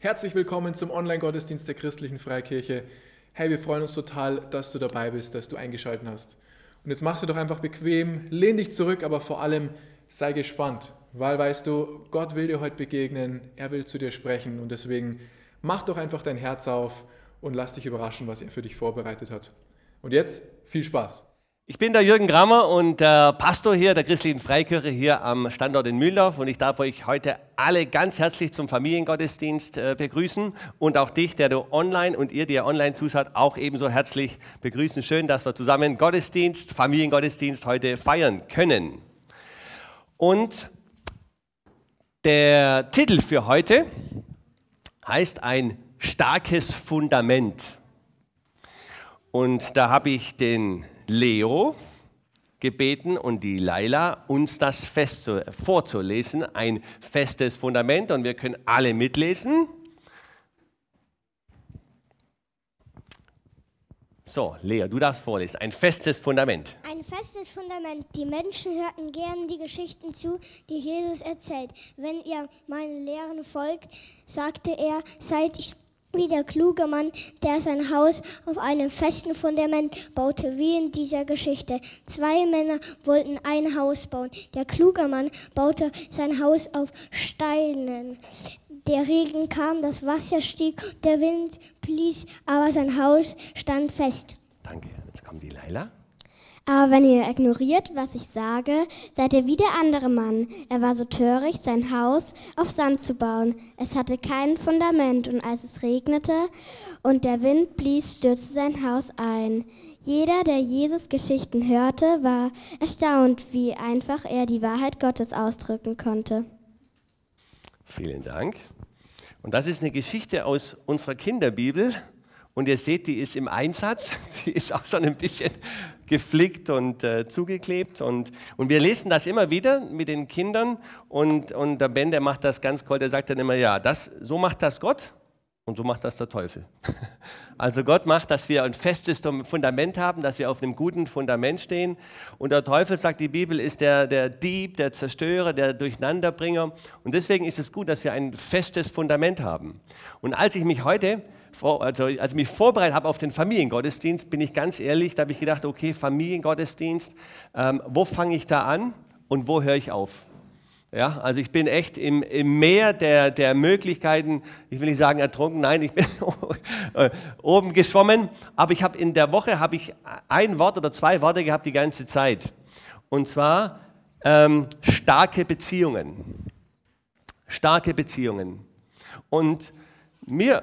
Herzlich willkommen zum Online-Gottesdienst der Christlichen Freikirche. Hey, wir freuen uns total, dass du dabei bist, dass du eingeschaltet hast. Und jetzt machst du doch einfach bequem, lehn dich zurück, aber vor allem sei gespannt, weil weißt du, Gott will dir heute begegnen, er will zu dir sprechen und deswegen mach doch einfach dein Herz auf und lass dich überraschen, was er für dich vorbereitet hat. Und jetzt viel Spaß. Ich bin der Jürgen Grammer und der Pastor hier der Christlichen Freikirche hier am Standort in Mühldorf und ich darf euch heute alle ganz herzlich zum Familiengottesdienst begrüßen und auch dich, der du online und ihr, die ihr online zuschaut, auch ebenso herzlich begrüßen. Schön, dass wir zusammen Gottesdienst, Familiengottesdienst heute feiern können. Und der Titel für heute heißt ein starkes Fundament. Und da habe ich den Leo gebeten und die Laila, uns das vorzulesen, ein festes Fundament, und wir können alle mitlesen. So, Leo, du darfst vorlesen, ein festes Fundament. Ein festes Fundament. Die Menschen hörten gern die Geschichten zu, die Jesus erzählt. Wenn ihr meinen Lehren folgt, sagte er, seid wie der kluge Mann, der sein Haus auf einem festen Fundament baute, wie in dieser Geschichte. Zwei Männer wollten ein Haus bauen. Der kluge Mann baute sein Haus auf Steinen. Der Regen kam, das Wasser stieg, der Wind blies, aber sein Haus stand fest. Danke, jetzt kommt die Laila. Aber wenn ihr ignoriert, was ich sage, seid ihr wie der andere Mann. Er war so töricht, sein Haus auf Sand zu bauen. Es hatte kein Fundament und als es regnete und der Wind blies, stürzte sein Haus ein. Jeder, der Jesus Geschichten hörte, war erstaunt, wie einfach er die Wahrheit Gottes ausdrücken konnte. Vielen Dank. Und das ist eine Geschichte aus unserer Kinderbibel. Und ihr seht, die ist im Einsatz, die ist auch schon ein bisschen geflickt und zugeklebt. Und wir lesen das immer wieder mit den Kindern. Und der Ben, der macht das ganz toll, der sagt dann immer, ja, so macht das Gott und so macht das der Teufel. Also Gott macht, dass wir ein festes Fundament haben, dass wir auf einem guten Fundament stehen. Und der Teufel, sagt die Bibel, ist der Dieb, der Zerstörer, der Durcheinanderbringer. Und deswegen ist es gut, dass wir ein festes Fundament haben. Und als ich mich vorbereitet habe auf den Familiengottesdienst, bin ich ganz ehrlich, da habe ich gedacht, okay, Familiengottesdienst, wo fange ich da an und wo höre ich auf? Ja, also ich bin echt im Meer der Möglichkeiten, ich will nicht sagen ertrunken, nein, ich bin oben geschwommen, aber in der Woche ein Wort oder zwei Worte gehabt die ganze Zeit. Und zwar starke Beziehungen. Starke Beziehungen. Und mir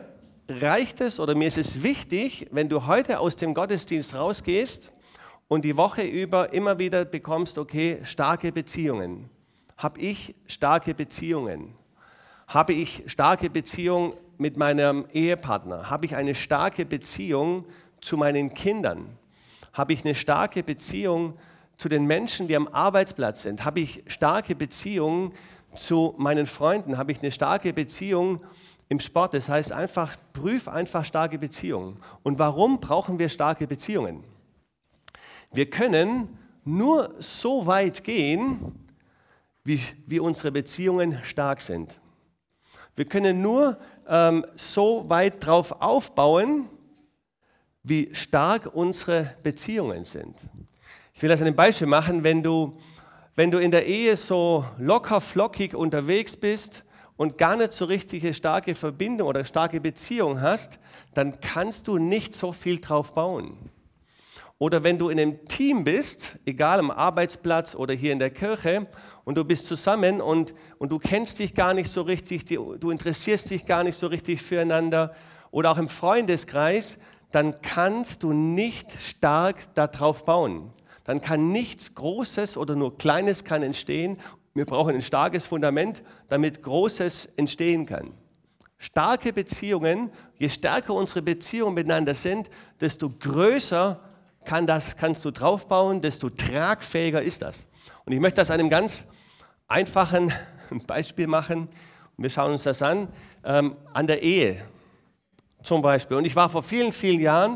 ist es wichtig, wenn du heute aus dem Gottesdienst rausgehst und die Woche über immer wieder bekommst, okay, starke Beziehungen. Habe ich starke Beziehungen? Habe ich starke Beziehungen mit meinem Ehepartner? Habe ich eine starke Beziehung zu meinen Kindern? Habe ich eine starke Beziehung zu den Menschen, die am Arbeitsplatz sind? Habe ich starke Beziehungen zu meinen Freunden? Habe ich eine starke Beziehung im Sport? Das heißt prüf einfach starke Beziehungen. Und warum brauchen wir starke Beziehungen? Wir können nur so weit gehen, wie unsere Beziehungen stark sind. Wir können nur so weit drauf aufbauen, wie stark unsere Beziehungen sind. Ich will das an einem Beispiel machen, wenn du in der Ehe so locker flockig unterwegs bist und gar nicht so richtige starke Verbindung oder starke Beziehung hast, dann kannst du nicht so viel drauf bauen. Oder wenn du in einem Team bist, egal am Arbeitsplatz oder hier in der Kirche, und du bist zusammen und du kennst dich gar nicht so richtig, du interessierst dich gar nicht so richtig füreinander, oder auch im Freundeskreis, dann kannst du nicht stark darauf bauen. Dann kann nichts Großes oder nur Kleines kann entstehen. Wir brauchen ein starkes Fundament, damit Großes entstehen kann. Starke Beziehungen, je stärker unsere Beziehungen miteinander sind, desto größer kannst du draufbauen, desto tragfähiger ist das. Und ich möchte das an einem ganz einfachen Beispiel machen. Wir schauen uns das an der Ehe zum Beispiel. Und ich war vor vielen, vielen Jahren,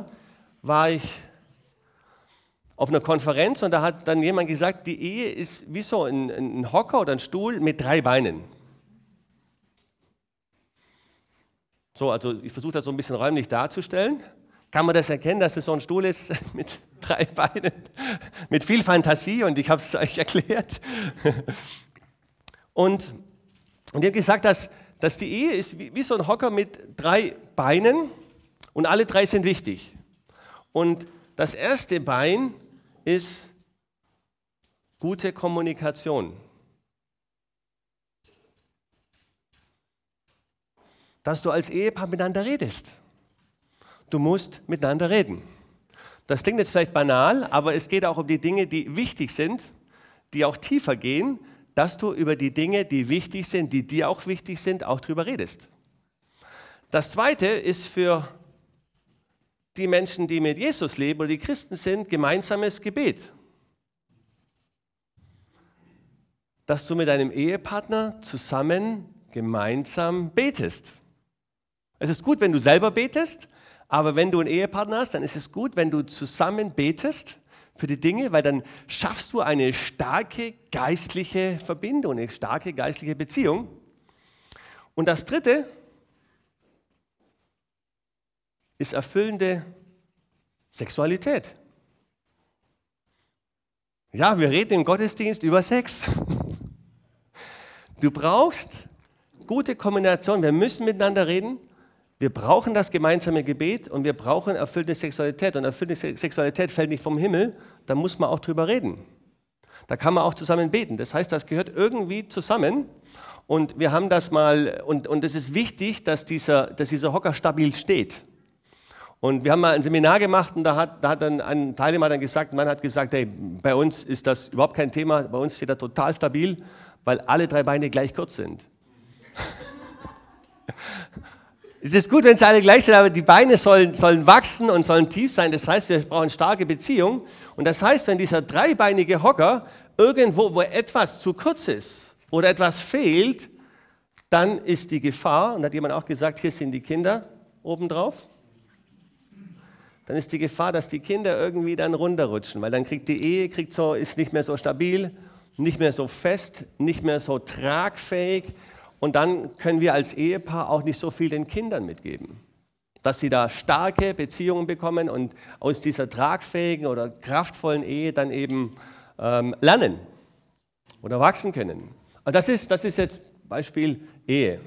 auf einer Konferenz und da hat dann jemand gesagt, die Ehe ist wie so ein Hocker oder ein Stuhl mit 3 Beinen. So, also ich versuche das so ein bisschen räumlich darzustellen. Kann man das erkennen, dass es so ein Stuhl ist mit 3 Beinen, mit viel Fantasie, und ich habe es euch erklärt. Und ich habe gesagt, dass die Ehe ist wie so ein Hocker mit 3 Beinen, und alle 3 sind wichtig. Und das erste Bein ist gute Kommunikation. Dass du als Ehepaar miteinander redest. Du musst miteinander reden. Das klingt jetzt vielleicht banal, aber es geht auch um die Dinge, die wichtig sind, die auch tiefer gehen, dass du über die Dinge, die wichtig sind, die dir auch wichtig sind, auch drüber redest. Das zweite ist für die Menschen, die mit Jesus leben oder die Christen sind, gemeinsames Gebet. Dass du mit deinem Ehepartner zusammen gemeinsam betest. Es ist gut, wenn du selber betest, aber wenn du einen Ehepartner hast, dann ist es gut, wenn du zusammen betest für die Dinge, weil dann schaffst du eine starke geistliche Verbindung, eine starke geistliche Beziehung. Und das dritte ist erfüllende Sexualität. Ja, wir reden im Gottesdienst über Sex. Du brauchst gute Kombination, wir müssen miteinander reden. Wir brauchen das gemeinsame Gebet und wir brauchen erfüllte Sexualität. Und erfüllte Sexualität fällt nicht vom Himmel, da muss man auch drüber reden. Da kann man auch zusammen beten. Das heißt, das gehört irgendwie zusammen. Und wir haben das mal, und es ist wichtig, dass dieser Hocker stabil steht. Und wir haben mal ein Seminar gemacht, und da hat dann ein Teilnehmer dann gesagt, ein Mann hat gesagt, hey, bei uns ist das überhaupt kein Thema, bei uns steht er total stabil, weil alle 3 Beine gleich kurz sind. Es ist gut, wenn sie alle gleich sind, aber die Beine sollen wachsen und sollen tief sein. Das heißt, wir brauchen starke Beziehung. Und das heißt, wenn dieser 3-beinige Hocker irgendwo, wo etwas zu kurz ist oder etwas fehlt, dann ist die Gefahr, und da hat jemand auch gesagt, hier sind die Kinder obendrauf, dann ist die Gefahr, dass die Kinder irgendwie dann runterrutschen, weil dann kriegt die Ehe, ist nicht mehr so stabil, nicht mehr so fest, nicht mehr so tragfähig. Und dann können wir als Ehepaar auch nicht so viel den Kindern mitgeben. Dass sie da starke Beziehungen bekommen und aus dieser tragfähigen oder kraftvollen Ehe dann eben lernen oder wachsen können. Also das ist jetzt Beispiel Ehe.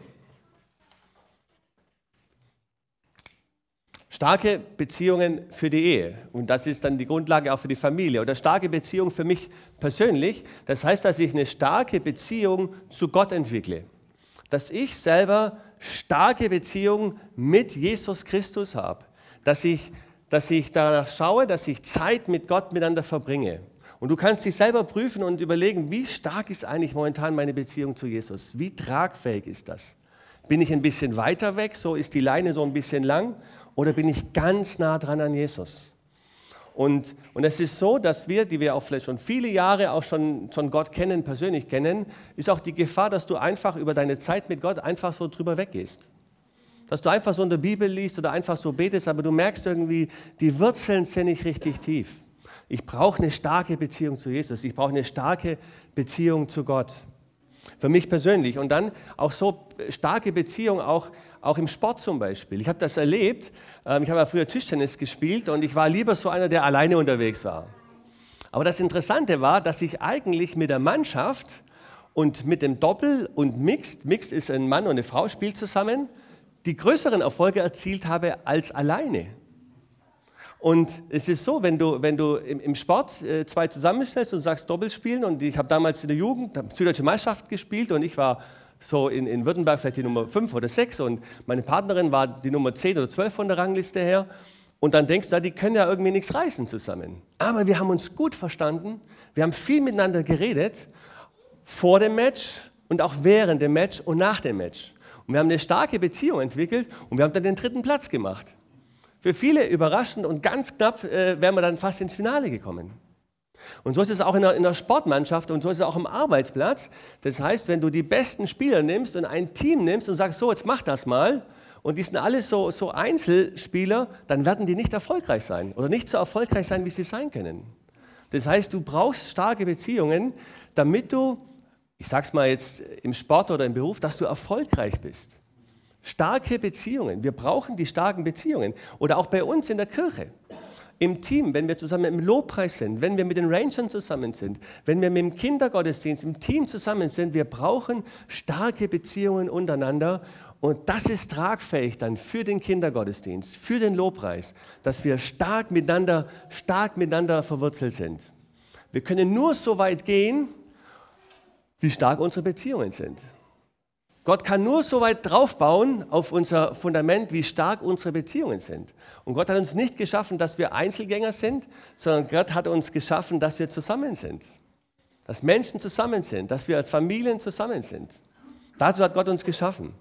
Starke Beziehungen für die Ehe. Und das ist dann die Grundlage auch für die Familie. Oder starke Beziehung für mich persönlich. Das heißt, dass ich eine starke Beziehung zu Gott entwickle. Dass ich selber starke Beziehung mit Jesus Christus habe. Dass ich danach schaue, dass ich Zeit mit Gott miteinander verbringe. Und du kannst dich selber prüfen und überlegen, wie stark ist eigentlich momentan meine Beziehung zu Jesus? Wie tragfähig ist das? Bin ich ein bisschen weiter weg, so ist die Leine so ein bisschen lang, oder bin ich ganz nah dran an Jesus? Und es ist so, dass wir, die wir auch vielleicht schon viele Jahre auch schon Gott kennen, persönlich kennen, ist auch die Gefahr, dass du einfach über deine Zeit mit Gott einfach so drüber weggehst. Dass du einfach so in der Bibel liest oder einfach so betest, aber du merkst irgendwie, die Wurzeln sind nicht richtig tief. Ich brauche eine starke Beziehung zu Jesus. Ich brauche eine starke Beziehung zu Gott. Für mich persönlich. Und dann auch so starke Beziehung auch im Sport zum Beispiel. Ich habe das erlebt. Ich habe ja früher Tischtennis gespielt und ich war lieber so einer, der alleine unterwegs war. Aber das Interessante war, dass ich eigentlich mit der Mannschaft und mit dem Doppel und Mixed ist ein Mann und eine Frau, spielt zusammen, die größeren Erfolge erzielt habe als alleine. Und es ist so, wenn du im Sport 2 zusammenstellst und sagst Doppelspielen, und ich habe damals in der Jugend Süddeutsche Meisterschaft gespielt und ich war so in Württemberg vielleicht die Nummer 5 oder 6 und meine Partnerin war die Nummer 10 oder 12 von der Rangliste her. Und dann denkst du, die können ja irgendwie nichts reißen zusammen. Aber wir haben uns gut verstanden, wir haben viel miteinander geredet, vor dem Match und auch während dem Match und nach dem Match. Und wir haben eine starke Beziehung entwickelt und wir haben dann den 3. Platz gemacht. Für viele überraschend und ganz knapp wären wir dann fast ins Finale gekommen. Und so ist es auch in der Sportmannschaft und so ist es auch am Arbeitsplatz. Das heißt, wenn du die besten Spieler nimmst und ein Team nimmst und sagst, so, jetzt mach das mal, und die sind alle so Einzelspieler, dann werden die nicht erfolgreich sein oder nicht so erfolgreich sein, wie sie sein können. Das heißt, du brauchst starke Beziehungen, damit du, ich sag's mal jetzt im Sport oder im Beruf, dass du erfolgreich bist. Starke Beziehungen. Wir brauchen die starken Beziehungen. Oder auch bei uns in der Kirche. Im Team, wenn wir zusammen im Lobpreis sind, wenn wir mit den Rangern zusammen sind, wenn wir mit dem Kindergottesdienst im Team zusammen sind, wir brauchen starke Beziehungen untereinander und das ist tragfähig dann für den Kindergottesdienst, für den Lobpreis, dass wir stark miteinander verwurzelt sind. Wir können nur so weit gehen, wie stark unsere Beziehungen sind. Gott kann nur so weit draufbauen auf unser Fundament, wie stark unsere Beziehungen sind. Und Gott hat uns nicht geschaffen, dass wir Einzelgänger sind, sondern Gott hat uns geschaffen, dass wir zusammen sind. Dass Menschen zusammen sind, dass wir als Familien zusammen sind. Dazu hat Gott uns geschaffen.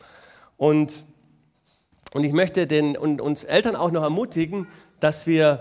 Und ich möchte uns Eltern auch noch ermutigen, dass wir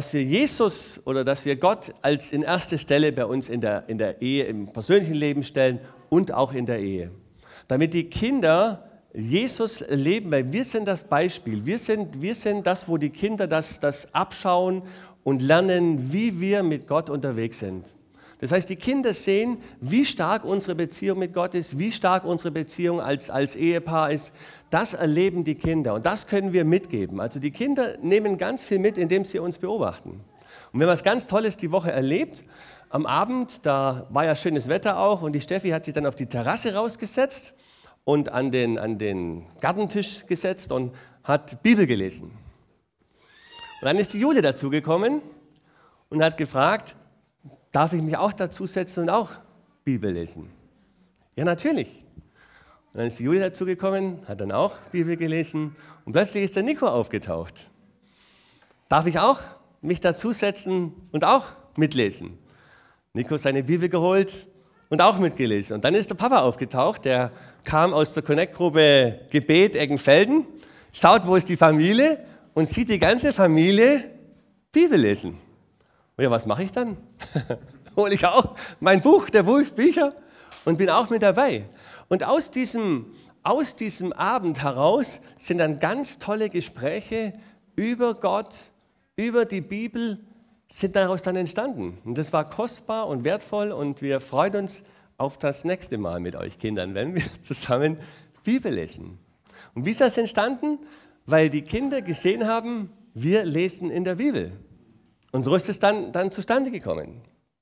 Jesus oder dass wir Gott als in erste Stelle bei uns in der Ehe, im persönlichen Leben stellen und auch in der Ehe. Damit die Kinder Jesus leben, weil wir sind das Beispiel. Wir sind das, wo die Kinder das abschauen und lernen, wie wir mit Gott unterwegs sind. Das heißt, die Kinder sehen, wie stark unsere Beziehung mit Gott ist, wie stark unsere Beziehung als Ehepaar ist. Das erleben die Kinder und das können wir mitgeben. Also die Kinder nehmen ganz viel mit, indem sie uns beobachten. Und wir haben was ganz Tolles die Woche erlebt. Am Abend, da war ja schönes Wetter auch und die Steffi hat sich dann auf die Terrasse rausgesetzt und an den Gartentisch gesetzt und hat Bibel gelesen. Und dann ist die Julia dazugekommen und hat gefragt, darf ich mich auch dazusetzen und auch Bibel lesen? Ja, natürlich. Und dann ist die Julia dazugekommen, hat dann auch Bibel gelesen und plötzlich ist der Nico aufgetaucht. Darf ich auch mich dazusetzen und auch mitlesen? Nico hat seine Bibel geholt und auch mitgelesen. Und dann ist der Papa aufgetaucht, der kam aus der Connect-Gruppe Gebet Eggenfelden, schaut, wo ist die Familie und sieht die ganze Familie Bibel lesen. Und ja, was mache ich dann? Hole ich auch mein Buch, der Bücher und bin auch mit dabei. Und aus diesem Abend heraus sind dann ganz tolle Gespräche über Gott, über die Bibel, sind daraus dann entstanden. Und das war kostbar und wertvoll und wir freuen uns auf das nächste Mal mit euch Kindern, wenn wir zusammen Bibel lesen. Und wie ist das entstanden? Weil die Kinder gesehen haben, wir lesen in der Bibel. Und so ist es dann zustande gekommen.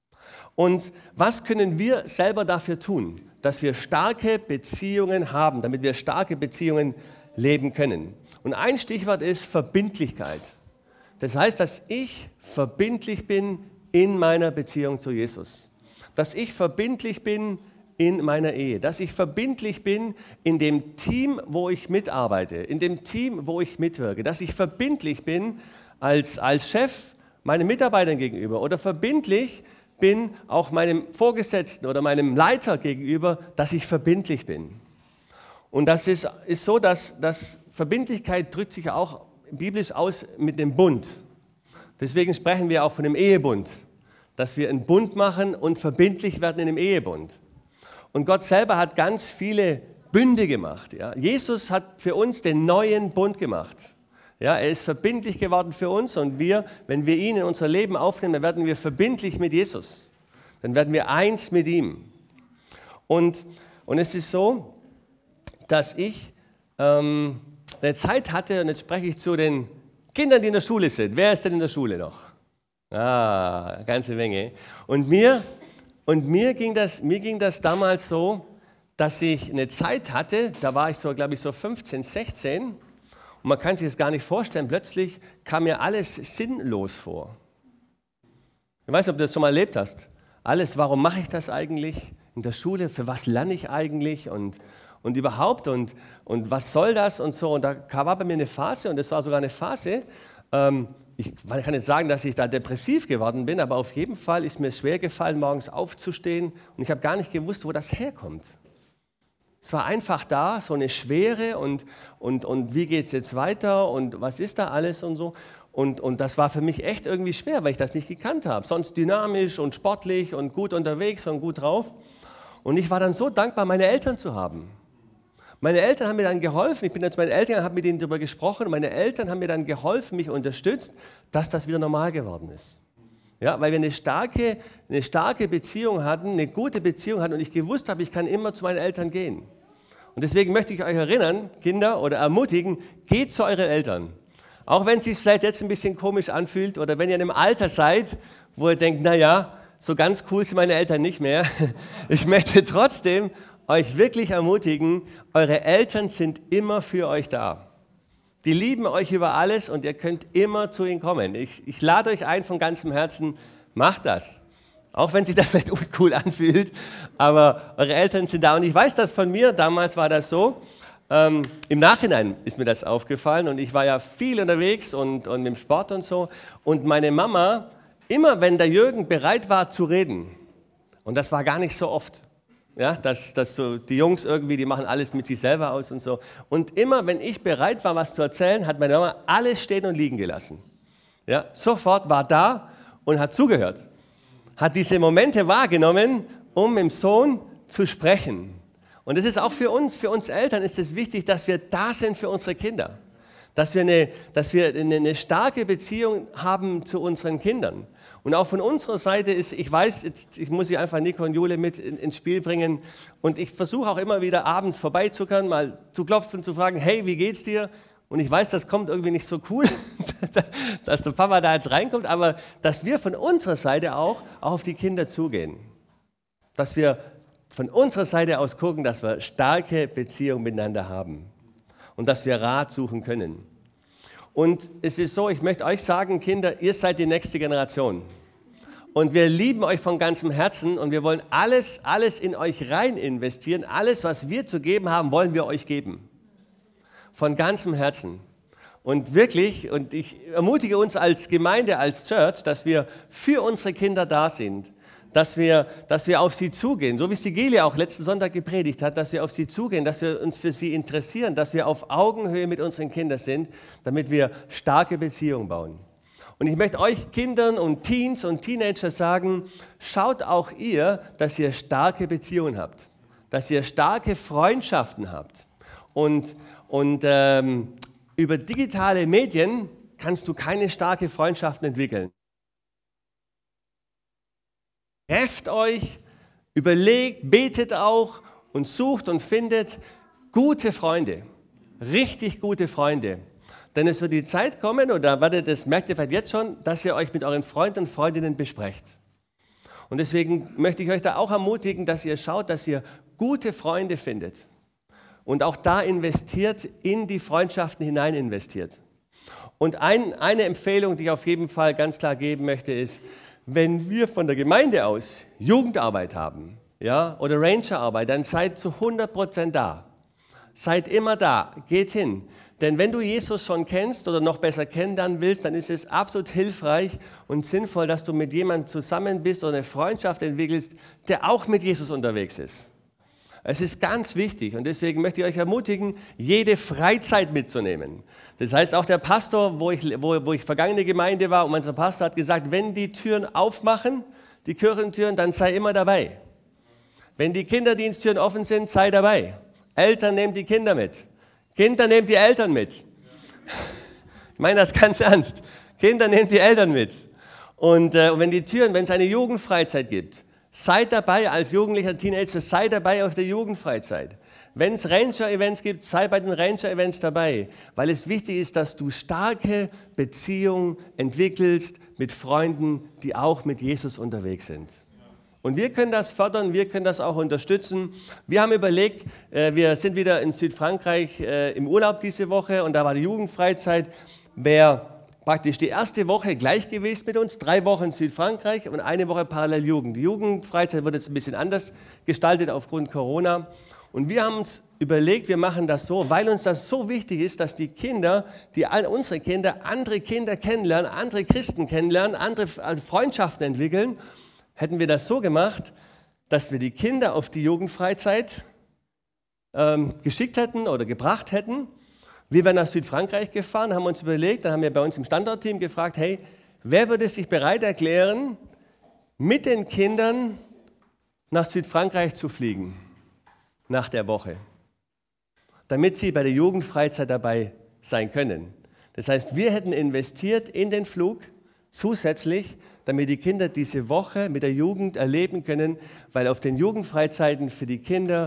Und was können wir selber dafür tun, dass wir starke Beziehungen haben, damit wir starke Beziehungen leben können? Und ein Stichwort ist Verbindlichkeit. Das heißt, dass ich verbindlich bin in meiner Beziehung zu Jesus. Dass ich verbindlich bin in meiner Ehe. Dass ich verbindlich bin in dem Team, wo ich mitarbeite. In dem Team, wo ich mitwirke. Dass ich verbindlich bin als Chef meinen Mitarbeitern gegenüber. Oder verbindlich bin auch meinem Vorgesetzten oder meinem Leiter gegenüber, dass ich verbindlich bin. Und das ist so, dass Verbindlichkeit drückt sich auch biblisch aus mit dem Bund. Deswegen sprechen wir auch von dem Ehebund, dass wir einen Bund machen und verbindlich werden in dem Ehebund. Und Gott selber hat ganz viele Bünde gemacht. Ja. Jesus hat für uns den neuen Bund gemacht. Ja, er ist verbindlich geworden für uns und wir, wenn wir ihn in unser Leben aufnehmen, dann werden wir verbindlich mit Jesus. Dann werden wir eins mit ihm. Und es ist so, dass ich eine Zeit hatte, und jetzt spreche ich zu den Kindern, die in der Schule sind. Wer ist denn in der Schule noch? Eine ganze Menge. Und mir ging das damals so, dass ich eine Zeit hatte, da war ich so, glaube ich, so 15, 16 und man kann sich das gar nicht vorstellen, plötzlich kam mir alles sinnlos vor. Ich weiß nicht, ob du das schon mal erlebt hast. Alles, warum mache ich das eigentlich in der Schule, für was lerne ich eigentlich und überhaupt und was soll das und so. Und da war bei mir eine Phase und das war sogar eine Phase, ich kann nicht sagen, dass ich da depressiv geworden bin, aber auf jeden Fall ist mir schwer gefallen, morgens aufzustehen und ich habe gar nicht gewusst, wo das herkommt. Es war einfach da, so eine Schwere und wie geht es jetzt weiter und was ist da alles und so. Und das war für mich echt irgendwie schwer, weil ich das nicht gekannt habe. Sonst dynamisch und sportlich und gut unterwegs und gut drauf. Und ich war dann so dankbar, meine Eltern zu haben. Meine Eltern haben mir dann geholfen, ich bin dann zu meinen Eltern, habe mit ihnen darüber gesprochen und meine Eltern haben mir dann geholfen, mich unterstützt, dass das wieder normal geworden ist. Ja, weil wir eine starke Beziehung hatten, eine gute Beziehung hatten und ich gewusst habe, ich kann immer zu meinen Eltern gehen. Und Und deswegen möchte ich euch erinnern, Kinder, oder ermutigen, geht zu euren Eltern. Auch wenn es sich vielleicht jetzt ein bisschen komisch anfühlt oder wenn ihr in einem Alter seid, wo ihr denkt, naja, so ganz cool sind meine Eltern nicht mehr. Ich möchte trotzdem euch wirklich ermutigen, eure Eltern sind immer für euch da. Die lieben euch über alles und ihr könnt immer zu ihnen kommen. Ich lade euch ein von ganzem Herzen, macht das. Auch wenn sich das vielleicht uncool anfühlt, aber eure Eltern sind da. Und ich weiß das von mir, damals war das so. Im Nachhinein ist mir das aufgefallen und ich war ja viel unterwegs und mit dem Sport und so. Und meine Mama, immer wenn der Jürgen bereit war zu reden, und das war gar nicht so oft, ja, dass so die Jungs irgendwie, die machen alles mit sich selber aus und so. Und immer wenn ich bereit war, was zu erzählen, hat meine Mama alles stehen und liegen gelassen. Ja, sofort war da und hat zugehört. Hat diese Momente wahrgenommen, um mit dem Sohn zu sprechen. Und das ist auch für uns Eltern ist es wichtig, dass wir da sind für unsere Kinder. Dass wir eine starke Beziehung haben zu unseren Kindern. Und auch von unserer Seite ist, ich weiß, ich muss hier einfach Nico und Jule mit ins Spiel bringen. Und ich versuche auch immer wieder abends vorbeizukommen, mal zu klopfen, zu fragen, hey, wie geht's dir? Und ich weiß, das kommt irgendwie nicht so cool, dass der Papa da jetzt reinkommt, aber dass wir von unserer Seite auch auf die Kinder zugehen. Dass wir von unserer Seite aus gucken, dass wir starke Beziehungen miteinander haben und dass wir Rat suchen können. Und es ist so, ich möchte euch sagen, Kinder, ihr seid die nächste Generation. Und wir lieben euch von ganzem Herzen und wir wollen alles in euch rein investieren. Alles, was wir zu geben haben, wollen wir euch geben. Von ganzem Herzen. Und wirklich, und ich ermutige uns als Gemeinde, als Church, dass wir für unsere Kinder da sind. Dass wir auf sie zugehen, so wie es die Geli auch letzten Sonntag gepredigt hat, dass wir auf sie zugehen, dass wir uns für sie interessieren, dass wir auf Augenhöhe mit unseren Kindern sind, damit wir starke Beziehungen bauen. Und ich möchte euch Kindern und Teens und Teenager sagen, schaut auch ihr, dass ihr starke Beziehungen habt, dass ihr starke Freundschaften habt. Und über digitale Medien kannst du keine starke Freundschaften entwickeln. Trefft euch, überlegt, betet auch und sucht und findet gute Freunde, richtig gute Freunde. Denn es wird die Zeit kommen, oder das merkt ihr vielleicht jetzt schon, dass ihr euch mit euren Freunden und Freundinnen besprecht. Und deswegen möchte ich euch da auch ermutigen, dass ihr schaut, dass ihr gute Freunde findet. Und auch da investiert, in die Freundschaften hinein investiert. Und eine Empfehlung, die ich auf jeden Fall ganz klar geben möchte, ist, wenn wir von der Gemeinde aus Jugendarbeit haben, ja, oder Rangerarbeit, dann seid zu 100% da. Seid immer da, geht hin. Denn wenn du Jesus schon kennst oder noch besser kennenlernen willst, dann ist es absolut hilfreich und sinnvoll, dass du mit jemandem zusammen bist oder eine Freundschaft entwickelst, der auch mit Jesus unterwegs ist. Es ist ganz wichtig und deswegen möchte ich euch ermutigen, jede Freizeit mitzunehmen. Das heißt, auch der Pastor, wo ich vergangene Gemeinde war, und unser Pastor hat gesagt, wenn die Türen aufmachen, die Kirchentüren, dann sei immer dabei. Wenn die Kinderdiensttüren offen sind, sei dabei. Eltern, nehmt die Kinder mit. Kinder, nehmt die Eltern mit. Ich meine das ganz ernst. Kinder, nehmt die Eltern mit. Und wenn es eine Jugendfreizeit gibt, seid dabei als jugendlicher Teenager, sei dabei auf der Jugendfreizeit. Wenn es Ranger-Events gibt, sei bei den Ranger-Events dabei, weil es wichtig ist, dass du starke Beziehungen entwickelst mit Freunden, die auch mit Jesus unterwegs sind. Und wir können das fördern, wir können das auch unterstützen. Wir haben überlegt, wir sind wieder in Südfrankreich im Urlaub diese Woche und da war die Jugendfreizeit, wäre praktisch die erste Woche gleich gewesen mit uns, 3 Wochen in Südfrankreich und eine Woche parallel Jugend. Die Jugendfreizeit wird jetzt ein bisschen anders gestaltet aufgrund Corona. Und wir haben uns überlegt, wir machen das so, weil uns das so wichtig ist, dass die Kinder, unsere Kinder, andere Kinder kennenlernen, andere Christen kennenlernen, andere Freundschaften entwickeln, hätten wir das so gemacht, dass wir die Kinder auf die Jugendfreizeit geschickt hätten oder gebracht hätten. Wir wären nach Südfrankreich gefahren, haben uns überlegt, dann haben wir bei uns im Standortteam gefragt, hey, wer würde sich bereit erklären, mit den Kindern nach Südfrankreich zu fliegen, nach der Woche, damit sie bei der Jugendfreizeit dabei sein können. Das heißt, wir hätten investiert in den Flug zusätzlich, damit die Kinder diese Woche mit der Jugend erleben können, weil auf den Jugendfreizeiten für die Kinder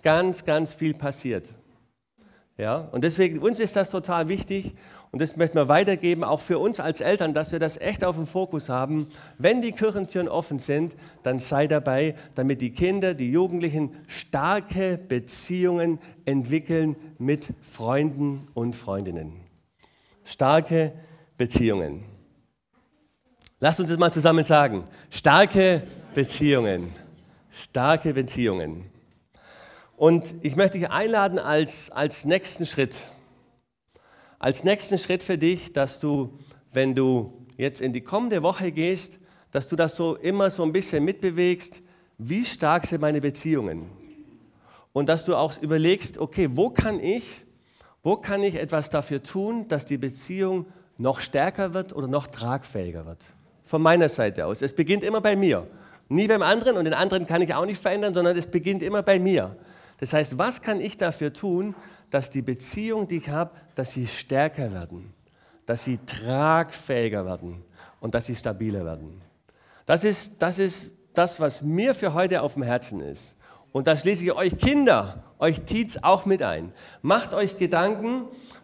ganz, ganz viel passiert. Ja? Und deswegen, uns ist das total wichtig und das möchten wir weitergeben, auch für uns als Eltern, dass wir das echt auf dem Fokus haben. Wenn die Kirchentüren offen sind, dann sei dabei, damit die Kinder, die Jugendlichen starke Beziehungen entwickeln mit Freunden und Freundinnen. Starke Beziehungen. Lasst uns das mal zusammen sagen. Starke Beziehungen. Starke Beziehungen. Und ich möchte dich einladen als nächsten Schritt. Als nächsten Schritt für dich, dass du, wenn du jetzt in die kommende Woche gehst, dass du das so immer so ein bisschen mitbewegst, wie stark sind meine Beziehungen? Und dass du auch überlegst, okay, wo kann ich etwas dafür tun, dass die Beziehung noch stärker wird oder noch tragfähiger wird? Von meiner Seite aus. Es beginnt immer bei mir. Nie beim anderen und den anderen kann ich auch nicht verändern, sondern es beginnt immer bei mir. Das heißt, was kann ich dafür tun, dass die Beziehung, die ich habe, dass sie stärker werden, dass sie tragfähiger werden und dass sie stabiler werden. Das ist das, was mir für heute auf dem Herzen ist. Und da schließe ich euch Kinder, euch Teens auch mit ein. Macht euch Gedanken,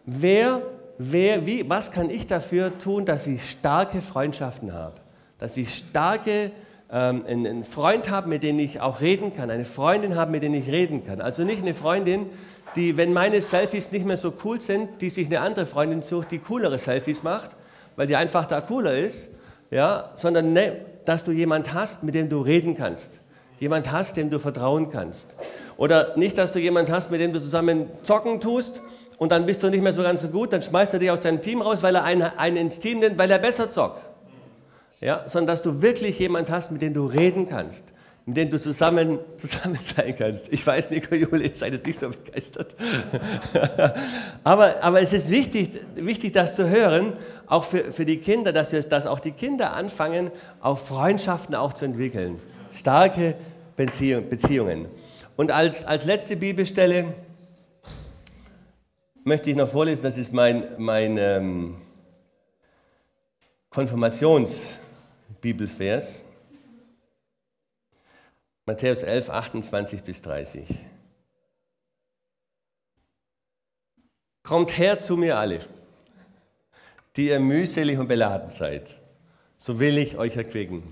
was kann ich dafür tun, dass ich starke Freundschaften habe, dass ich einen Freund habe, mit dem ich auch reden kann, eine Freundin habe, mit der ich reden kann. Also nicht eine Freundin, die, wenn meine Selfies nicht mehr so cool sind, die sich eine andere Freundin sucht, die coolere Selfies macht, weil die einfach da cooler ist, ja, sondern dass du jemanden hast, mit dem du reden kannst. Jemand hast, dem du vertrauen kannst. Oder nicht, dass du jemanden hast, mit dem du zusammen zocken tust und dann bist du nicht mehr so ganz so gut, dann schmeißt er dich aus deinem Team raus, weil er einen ins Team nimmt, weil er besser zockt. Ja, sondern dass du wirklich jemanden hast, mit dem du reden kannst, mit dem du zusammen sein kannst. Ich weiß, Nico, Jule, ihr seid jetzt nicht so begeistert. aber es ist wichtig, das zu hören, auch für die Kinder, dass auch die Kinder anfangen, auch Freundschaften auch zu entwickeln. Starke Beziehungen. Und als letzte Bibelstelle möchte ich noch vorlesen, das ist mein Konfirmationsbibelvers. Matthäus 11, 28 bis 30. Kommt her zu mir alle, die ihr mühselig und beladen seid, so will ich euch erquicken.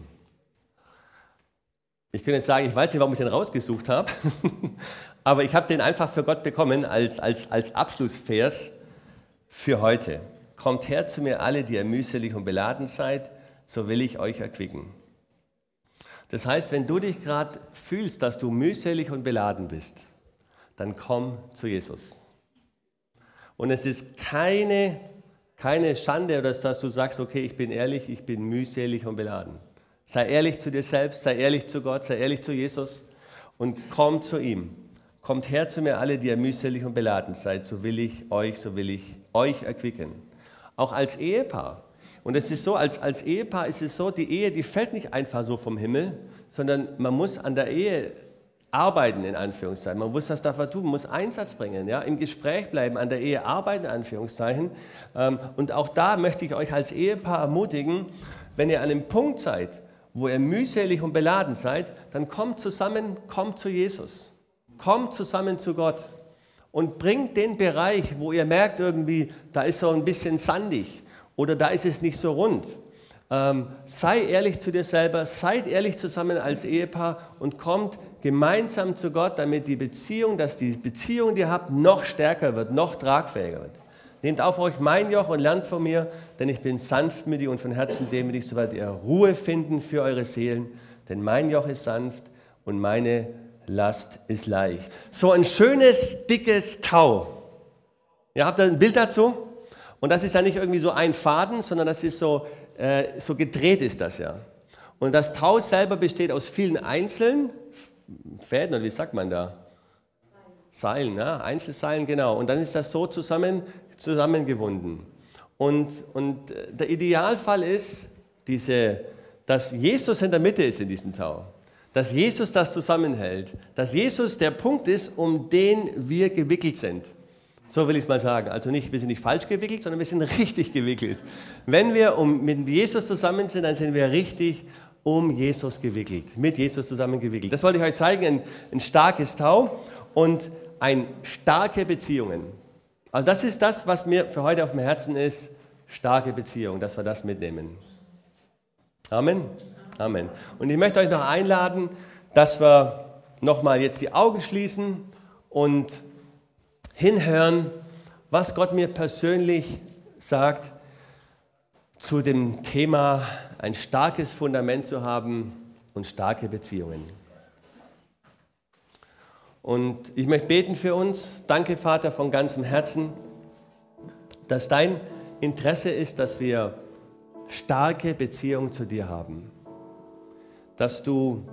Ich könnte jetzt sagen, ich weiß nicht, warum ich den rausgesucht habe, aber ich habe den einfach für Gott bekommen als Abschlussvers für heute. Kommt her zu mir alle, die ihr mühselig und beladen seid, so will ich euch erquicken. Das heißt, wenn du dich gerade fühlst, dass du mühselig und beladen bist, dann komm zu Jesus. Und es ist keine Schande, oder dass du sagst, okay, ich bin ehrlich, ich bin mühselig und beladen. Sei ehrlich zu dir selbst, sei ehrlich zu Gott, sei ehrlich zu Jesus und komm zu ihm. Kommt her zu mir alle, die ihr mühselig und beladen seid, so will ich euch erquicken. Auch als Ehepaar. Und es ist so, als Ehepaar ist es so, die Ehe, die fällt nicht einfach so vom Himmel, sondern man muss an der Ehe arbeiten, in Anführungszeichen. Man muss das dafür tun, man muss Einsatz bringen, ja? Im Gespräch bleiben, an der Ehe arbeiten, in Anführungszeichen. Und auch da möchte ich euch als Ehepaar ermutigen, wenn ihr an einem Punkt seid, wo ihr mühselig und beladen seid, dann kommt zusammen, kommt zu Jesus. Kommt zusammen zu Gott und bringt den Bereich, wo ihr merkt irgendwie, da ist so ein bisschen sandig oder da ist es nicht so rund. Sei ehrlich zu dir selber, seid ehrlich zusammen als Ehepaar und kommt gemeinsam zu Gott, damit die Beziehung, die ihr habt, noch stärker wird, noch tragfähiger wird. Nehmt auf euch mein Joch und lernt von mir, denn ich bin sanftmütig und von Herzen demütig, so werdet ihr Ruhe finden für eure Seelen, denn mein Joch ist sanft und meine Last ist leicht. So ein schönes, dickes Tau. Ihr habt da ein Bild dazu? Und das ist ja nicht irgendwie so ein Faden, sondern das ist so gedreht ist das ja. Und das Tau selber besteht aus vielen einzelnen Fäden, oder wie sagt man da? Seilen, ja, Einzelseilen, genau. Und dann ist das so zusammengewunden. Und der Idealfall ist, dass Jesus in der Mitte ist in diesem Tau. Dass Jesus das zusammenhält. Dass Jesus der Punkt ist, um den wir gewickelt sind. So will ich es mal sagen. Also nicht, wir sind nicht falsch gewickelt, sondern wir sind richtig gewickelt. Wenn wir mit Jesus zusammen sind, dann sind wir richtig um Jesus gewickelt. Mit Jesus zusammen gewickelt. Das wollte ich euch zeigen, ein starkes Tau. und starke Beziehungen. Also das ist das, was mir für heute auf dem Herzen ist, starke Beziehungen, dass wir das mitnehmen. Amen. Amen. Und ich möchte euch noch einladen, dass wir nochmal jetzt die Augen schließen und hinhören, was Gott mir persönlich sagt zu dem Thema, ein starkes Fundament zu haben und starke Beziehungen. Und ich möchte beten für uns. Danke, Vater, von ganzem Herzen, dass dein Interesse ist, dass wir starke Beziehungen zu dir haben. Dass du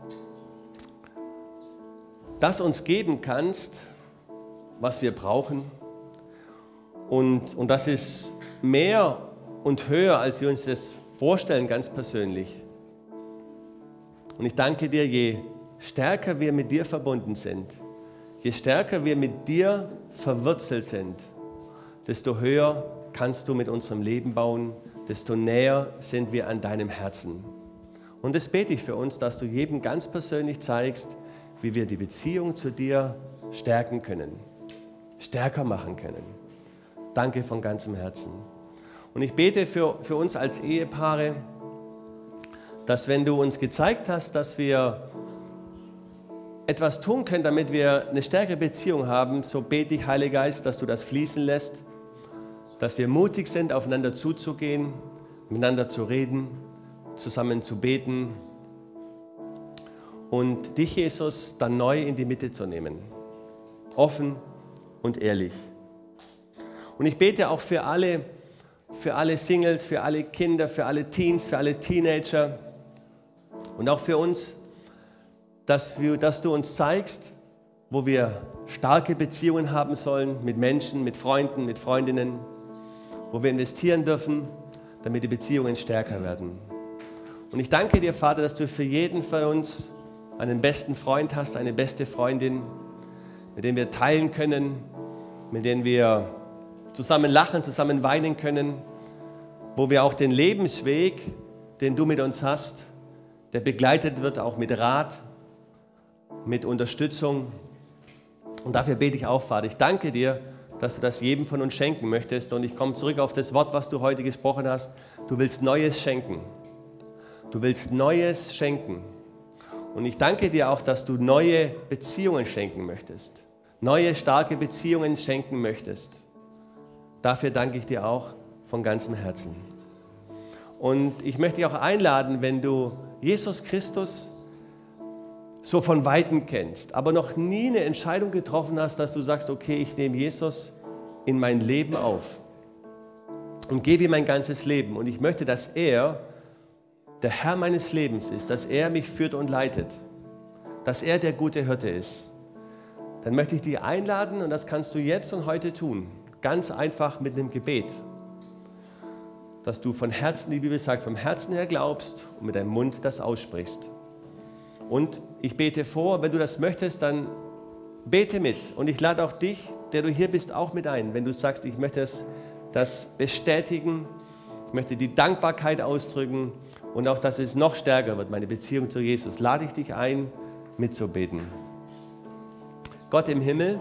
das uns geben kannst, was wir brauchen. Und das ist mehr und höher, als wir uns das vorstellen, ganz persönlich. Und ich danke dir, je stärker wir mit dir verbunden sind, je stärker wir mit dir verwurzelt sind, desto höher kannst du mit unserem Leben bauen, desto näher sind wir an deinem Herzen. Und das bete ich für uns, dass du jedem ganz persönlich zeigst, wie wir die Beziehung zu dir stärken können, stärker machen können. Danke von ganzem Herzen. Und ich bete für uns als Ehepaare, dass wenn du uns gezeigt hast, dass wir etwas tun können, damit wir eine stärkere Beziehung haben, so bete ich, Heiliger Geist, dass du das fließen lässt, dass wir mutig sind, aufeinander zuzugehen, miteinander zu reden, zusammen zu beten und dich, Jesus, dann neu in die Mitte zu nehmen. Offen und ehrlich. Und ich bete auch für alle Singles, für alle Kinder, für alle Teens, für alle Teenager und auch für uns, dass du uns zeigst, wo wir starke Beziehungen haben sollen mit Menschen, mit Freunden, mit Freundinnen, wo wir investieren dürfen, damit die Beziehungen stärker werden. Und ich danke dir, Vater, dass du für jeden von uns einen besten Freund hast, eine beste Freundin, mit denen wir teilen können, mit denen wir zusammen lachen, zusammen weinen können, wo wir auch den Lebensweg, den du mit uns hast, der begleitet wird, auch mit Rat, mit Unterstützung. Und dafür bete ich auch, Vater. Ich danke dir, dass du das jedem von uns schenken möchtest. Und ich komme zurück auf das Wort, was du heute gesprochen hast. Du willst Neues schenken. Du willst Neues schenken. Und ich danke dir auch, dass du neue Beziehungen schenken möchtest. Neue, starke Beziehungen schenken möchtest. Dafür danke ich dir auch von ganzem Herzen. Und ich möchte dich auch einladen, wenn du Jesus Christus so von Weitem kennst, aber noch nie eine Entscheidung getroffen hast, dass du sagst, okay, ich nehme Jesus in mein Leben auf und gebe ihm mein ganzes Leben. Und ich möchte, dass er der Herr meines Lebens ist, dass er mich führt und leitet, dass er der gute Hirte ist. Dann möchte ich dich einladen, und das kannst du jetzt und heute tun, ganz einfach mit einem Gebet, dass du von Herzen, die Bibel sagt, vom Herzen her glaubst und mit deinem Mund das aussprichst. Und ich bete vor, wenn du das möchtest, dann bete mit. Und ich lade auch dich, der du hier bist, auch mit ein. Wenn du sagst, ich möchte das bestätigen, ich möchte die Dankbarkeit ausdrücken und auch, dass es noch stärker wird, meine Beziehung zu Jesus, lade ich dich ein, mitzubeten. Gott im Himmel,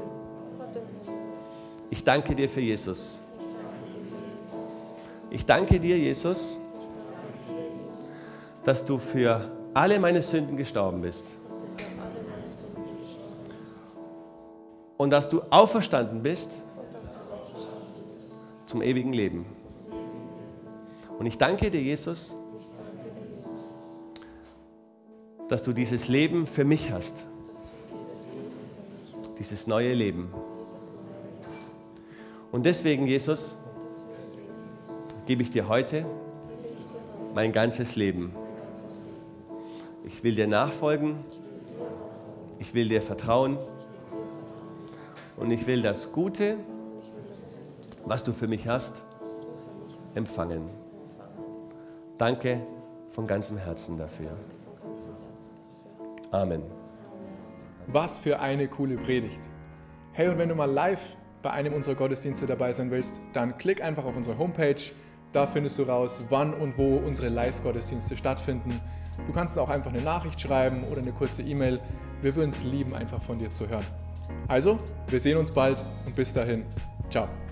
ich danke dir für Jesus. Ich danke dir, Jesus, dass du für alle meine Sünden gestorben bist. Und dass du auferstanden bist zum ewigen Leben. Und ich danke dir, Jesus, dass du dieses Leben für mich hast. Dieses neue Leben. Und deswegen, Jesus, gebe ich dir heute mein ganzes Leben. Ich will dir nachfolgen, ich will dir vertrauen und ich will das Gute, was du für mich hast, empfangen. Danke von ganzem Herzen dafür. Amen. Was für eine coole Predigt. Hey, und wenn du mal live bei einem unserer Gottesdienste dabei sein willst, dann klick einfach auf unsere Homepage. Da findest du raus, wann und wo unsere Live-Gottesdienste stattfinden. Du kannst auch einfach eine Nachricht schreiben oder eine kurze E-Mail. Wir würden es lieben, einfach von dir zu hören. Also, wir sehen uns bald und bis dahin. Ciao.